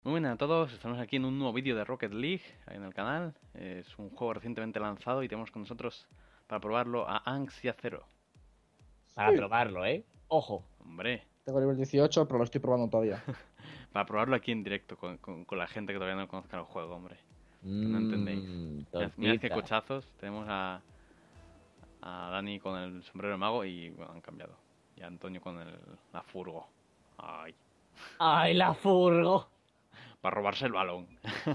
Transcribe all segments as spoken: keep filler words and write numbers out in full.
Muy buenas a todos, estamos aquí en un nuevo vídeo de Rocket League en el canal. Es un juego recientemente lanzado y tenemos con nosotros para probarlo a Anxia Zero. Para probarlo, ¿eh? Ojo. Hombre, Tengo nivel dieciocho, pero lo estoy probando todavía. para probarlo aquí en directo con, con- con la gente que todavía no conozca el juego, hombre. Que no entendéis. Mmm, Mirad, mirad qué tortita. cochazos. Tenemos a, a Dani con el sombrero de mago y bueno, han cambiado. Y a Antonio con el, la furgo. Ay, ¡Ay, la furgo! para robarse el balón.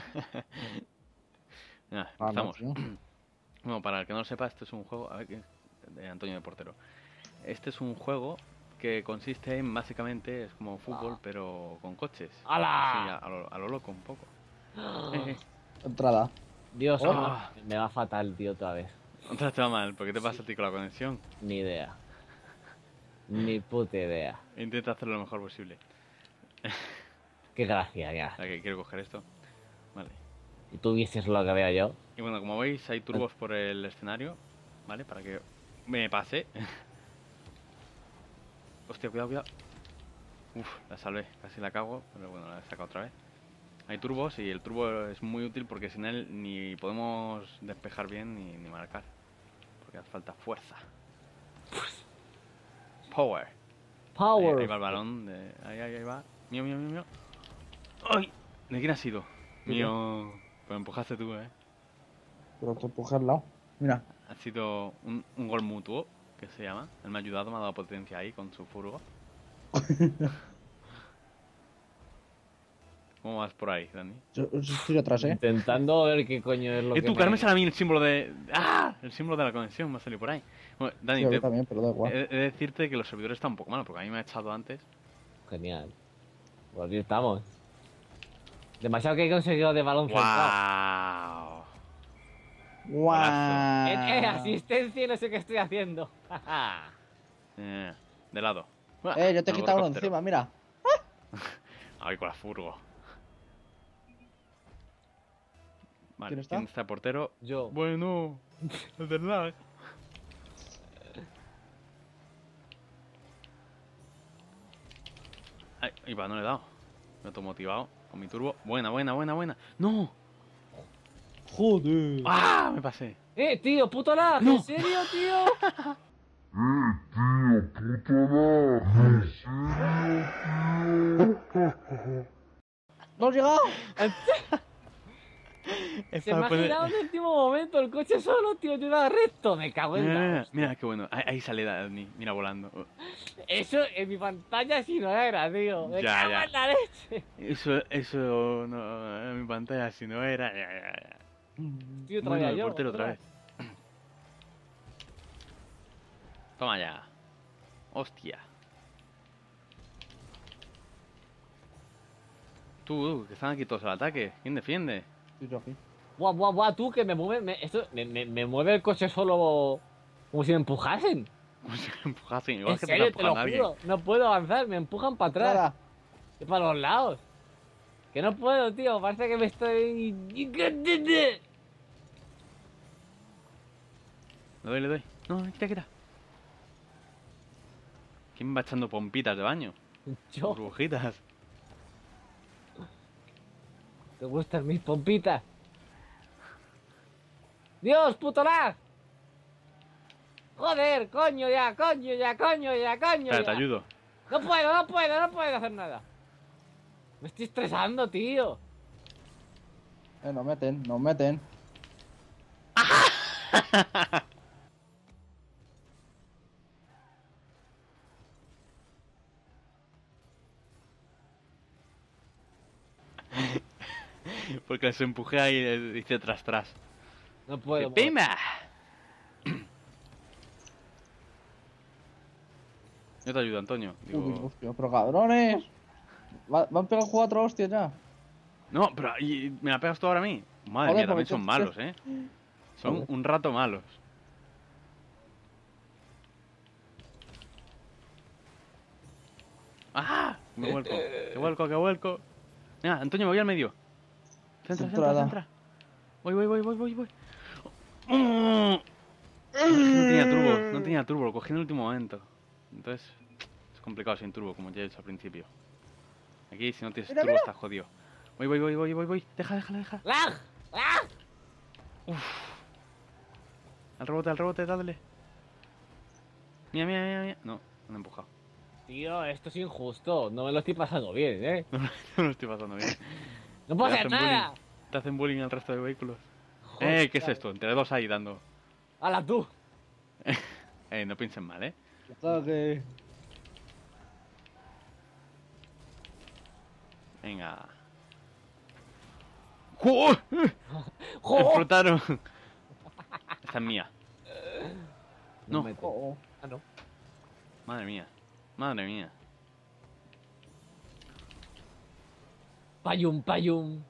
Nada, Ah, no, empezamos. tío. Bueno, para el que no lo sepa, este es un juego... A ver, ¿qué? De Antonio de Portero. Este es un juego que consiste en, básicamente, es como fútbol, Ah. pero con coches. ¡Hala! Sí, a, a lo, a lo loco, un poco. Eh, eh. Entrada. Dios, Oh. cómo me va fatal, tío, otra vez. Otra vez te va mal, ¿por qué te pasa a ti con la conexión? Ni idea. Ni puta idea. Intenta hacerlo lo mejor posible. Qué gracia, ya. A ver, que quiero coger esto. Vale. Si tú vieses lo que veo yo. Y bueno, como veis, hay turbos por el escenario, ¿vale? Para que me pase. Hostia, cuidado, cuidado. Uf, la salvé, casi la cago, pero bueno, la he sacado otra vez. Hay turbos y el turbo es muy útil porque sin él ni podemos despejar bien ni, ni marcar. Porque hace falta fuerza. Power. Ahí, Power. ahí va el balón. De... Ahí, ahí, ahí va. Mío, mío, mío, mío. ¡Ay! ¿De quién ha sido? Mío. Pues empujaste tú, eh. Pero te empujé al lado. Mira. Ha sido un, un gol mutuo, que se llama. Él me ha ayudado, me ha dado potencia ahí con su furgo. ¿Cómo vas por ahí, Dani? Yo, yo estoy atrás, ¿eh? Intentando ver qué coño es lo Eh, que tú, me... que ahora me sale a mí el símbolo de... ¡Ah! El símbolo de la conexión me ha salido por ahí. Bueno, Dani, Sí, a mí te- también, pero da igual. he, he de decirte que los servidores están un poco malos, porque a mí me ha echado antes. Genial. Pues aquí estamos. Demasiado que he conseguido de balón centrado. ¡Wow! ¡Guau! Eh, eh, asistencia y no sé qué estoy haciendo. Eh, de lado. Eh, yo te he Con el quitado uno helicóptero. encima, mira. Ay, con la furgo. Vale, ¿Quién está? ¿quién está portero? Yo. Bueno, el del lag. Ay, ahí va, no le he dado. Me he automotivado con mi turbo. Buena, buena, buena, buena. ¡No! Joder. ¡Ah! Me pasé. Eh, tío, puto lag. No. ¿En serio, tío? ¡No has llegado! Se me ha girado en el último momento el coche solo, tío. Yo iba recto. Me cago en Mira, la mira, hostia. mira, qué bueno. Ahí, ahí sale Dani. Mira, volando. Eso en mi pantalla sí no era, tío. Me Ya, cago ya. en la leche. Eso, eso, no, en mi pantalla si no era. Ya, ya, ya. Tío, otra Bueno, vez el yo. portero otra vez. Toma ya. Hostia. Tú, tú, que están aquí todos al ataque. ¿Quién defiende? Estoy yo aquí. Guau, guau, guau, tú que me mueve. Me, esto, me, me, me mueve el coche solo. Como si me empujasen. Como si me empujasen. Igual En que te está serio, te lo empujando alguien. juro. No puedo avanzar, me empujan para atrás. Entrada. Y para los lados. Que no puedo, tío. Parece que me estoy. Le doy, le doy. No, quita, quita. ¿Quién va echando pompitas de baño? Yo. Burbujitas. ¿Te gustan mis pompitas? ¡Dios, puto lag! Joder, coño ya, coño ya, coño ya, coño Espera, ya. te ayudo. No puedo, no puedo, no puedo hacer nada. Me estoy estresando, tío. Eh, nos meten, nos meten. Porque les empujé ahí y le hice tras tras. No puedo. ¡Qué pima! Yo te ayudo, Antonio. Digo, Uy, hostia, pero cabrones. Va- Me han pegado cuatro hostias ya. no, pero ¿y me la pegas tú ahora a mí? Madre Joder, mía, también porque son tú- malos, ¿eh? Son Joder. un rato malos. ¡Ah! Me vuelco, que vuelco, que vuelco. Mira, Antonio, me voy al medio. Centra, centra, Centrada. centra. Voy, voy, voy, voy, voy, voy. No tenía turbo, no tenía turbo, lo cogí en el último momento. Entonces, es complicado sin turbo, como ya he dicho al principio. Aquí, si no tienes Mira, turbo, mira. estás jodido. Voy, voy, voy, voy, voy, voy. Deja, deja, deja. ¡Lag! ¡Lag! Al rebote, al rebote, dale. Mira, mira, mira, mira. No, no he empujado. Tío, esto es injusto. No me lo estoy pasando bien, ¿eh? No, no lo estoy pasando bien. ¡No puedo Te hacer hacen nada! bullying. Te hacen bullying al resto de vehículos. Joder. Eh, ¿qué es esto? Entre dos ahí dando. ¡Hala tú! Eh, no piensen mal, eh. Claro que. Venga. ¡Oh! ¡Jo! Explotaron. Esta es mía. No. mete. Oh, Ah, no. Madre mía. Madre mía. Payum, payum.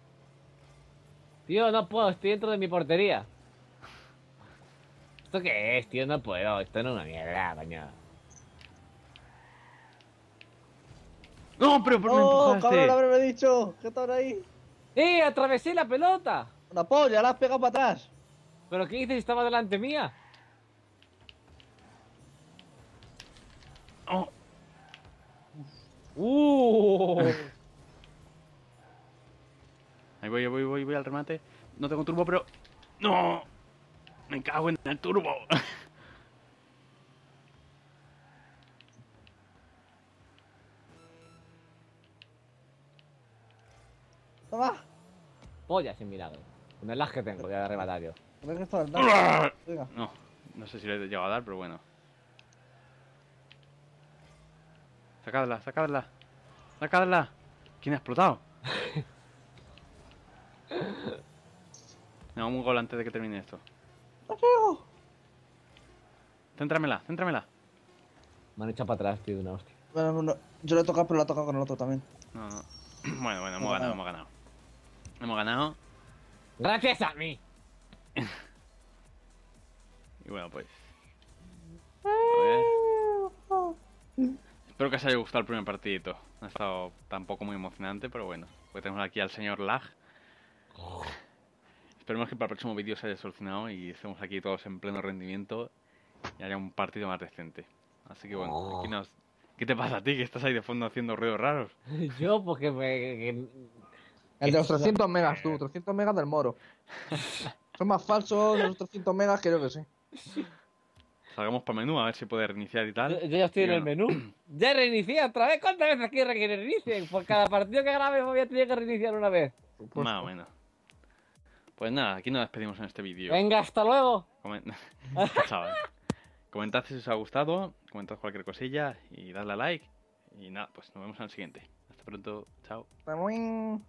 Tío, no puedo, estoy dentro de mi portería. ¿Esto qué es, tío? No puedo, esto no es una mierda, coño. No, pero ¿por qué me ¡Oh, empujaste? cabrón, haberme dicho! ¿Qué tal ahí? ¡Eh! ¡Atravesé la pelota! Una polla, la has pegado para atrás. ¿Pero qué dices? Estaba delante mía. Oh, ¡Uh! ahí voy, voy, voy, voy al remate. No tengo turbo, pero... ¡No! Me cago en el turbo. Toma. Pollas sin milagro. Con el lag que tengo ya de arrebatario. ¿Ves que está andando? Venga. No, no sé si le he llegado a dar, pero bueno. Sacadla, sacadla. Sacadla. ¿Quién ha explotado? Me hago un gol antes de que termine esto. ¡No pego! Céntramela, céntramela. Me han echado para atrás, tío, de una hostia. Bueno, no, yo le he tocado, pero le he tocado con el otro también. No, no. Bueno, bueno, hemos No, ganado, no. hemos ganado. Hemos ganado. ¡Gracias a mí! Y bueno, pues. A ver. Espero que os haya gustado el primer partidito. No ha estado tampoco muy emocionante, pero bueno. Porque tenemos aquí al señor Lag. Esperemos que para el próximo vídeo se haya solucionado y estemos aquí todos en pleno rendimiento y haya un partido más decente. Así que bueno, aquí nos... ¿Qué te pasa a ti? Que estás ahí de fondo haciendo ruidos raros. Yo, porque me... que- El de los trescientos megas, tú. trescientos megas del moro. Son más falsos los trescientos megas que yo que sé. Salgamos para menú a ver si puede reiniciar y tal. Yo, yo ya estoy Y en el bueno, menú. ¡Ya reinicié otra vez! ¿Cuántas veces quiero que reinicien? Por cada partido que grabe voy a tener que reiniciar una vez. más o menos. Pues nada, aquí nos despedimos en este vídeo. Venga, hasta luego. Comen- Chaval. Comentad si os ha gustado, comentad cualquier cosilla y dadle a like. Y nada, pues nos vemos en el siguiente. Hasta pronto, chao. Tamuín.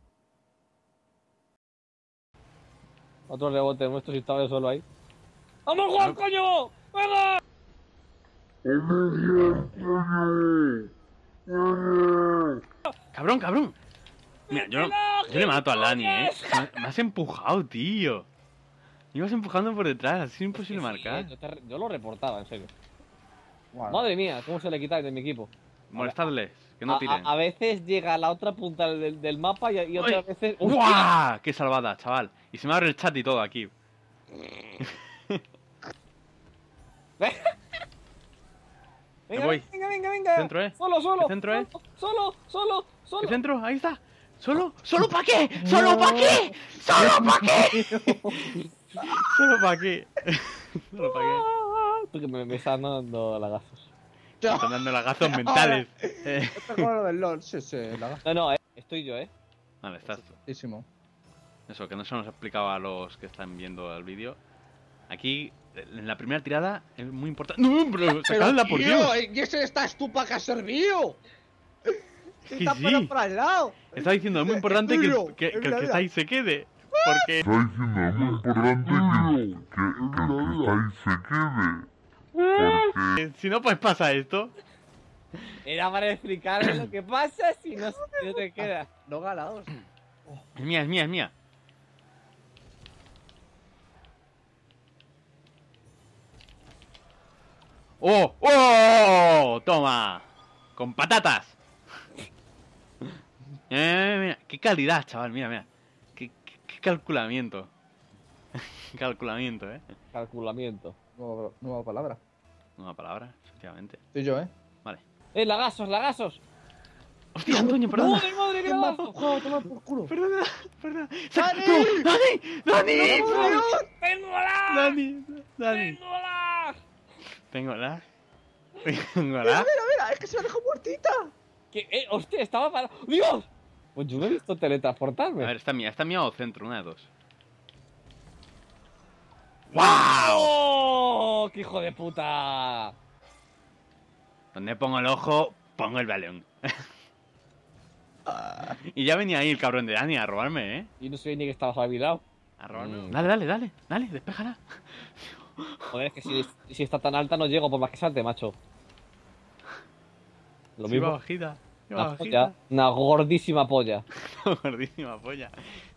Otro rebote nuestro si estaba yo solo ahí. ¡Vamos, Juan, coño! ¡Venga! ¡Cabrón, cabrón! Mira, yo, yo le mato a Lani, ¿eh? Me, me has empujado, tío. Me ibas empujando por detrás, es imposible Sí, marcar. eh, yo, te- yo lo reportaba, en serio. Guau. Madre mía, cómo se le quita de mi equipo. Molestadles, que no A, tiren. a- a veces llega a la otra punta del, del mapa y, y otras ¡Ay! veces... ¡Guau! ¡Qué salvada, chaval! Y se me abre el chat y todo aquí. Venga, voy. venga, venga, venga. Centro, ¿eh? Solo, solo. ¿Qué centro, eh? Solo, solo, solo. ¿El centro? Ahí está. ¿Solo? ¿Solo para qué? ¿Solo para qué? ¿Solo para qué? ¿Solo para qué? ¿Solo para qué? Porque me, me están dando lagazos. Me están dando lagazos mentales. Eh, Este juego del LOL, sí, sí, la No, no, eh. Estoy yo, eh. Vale, estás. gastísimo. Eso, que no se nos explicaba a los que están viendo el vídeo. Aquí, en la primera tirada, es muy importante. ¡No, pero sacadla, por Dios! ¿y ese está estupa que ha servido? Es que Está sí. para, para el lado. Estaba diciendo, es muy importante que, el- que, que el que está ahí se quede. Porque... Está diciendo, es muy importante que, que, que el que está ahí se quede. Porque eh, si no, pues pasa esto. Era para explicarle lo que pasa si no, si no te queda. No ganados. Es mía, es mía, es mía. ¡Oh! ¡Oh! ¡Toma! ¡Con patatas! Mira, mira, mira. ¡Qué calidad, chaval! Mira, mira. ¡Qué, qué, qué calculamiento! Calculamiento, ¿eh? Calculamiento. Nueva, nueva palabra. Nueva palabra, efectivamente. Soy yo, ¿eh? Vale. ¡Eh, lagazos, lagazos! Hostia, Antonio, perdona. ¡Joder, madre, qué mazo! ¡Joder, toma por culo! Perdona, perdona. ¡Dani! ¡No! ¡Dani! ¡Dani! ¡Téngola! ¡Dani! ¡Dani! ¡Téngola! Tengo la. Tengo Mira, la. mira, mira, es que se la dejó muertita. ¿Qué? Eh, hostia, estaba parado. ¡Dios! Pues yo no he visto A teletransportarme. ver, esta mía, esta mía o centro, una de dos. ¡Wow! ¡Oh! ¡Qué hijo de puta! Donde pongo el ojo, pongo el balón. Y ya venía ahí el cabrón de Dani a robarme, ¿eh? Y no sé ni que estabas a mi lado. A robarme. Mm. Dale, dale, dale, dale, despéjala. Joder, es que si, si está tan alta no llego por más que salte, macho. Lo Sí, iba mismo. bajita. Iba Una bajita. polla. Una gordísima polla. Gordísima polla.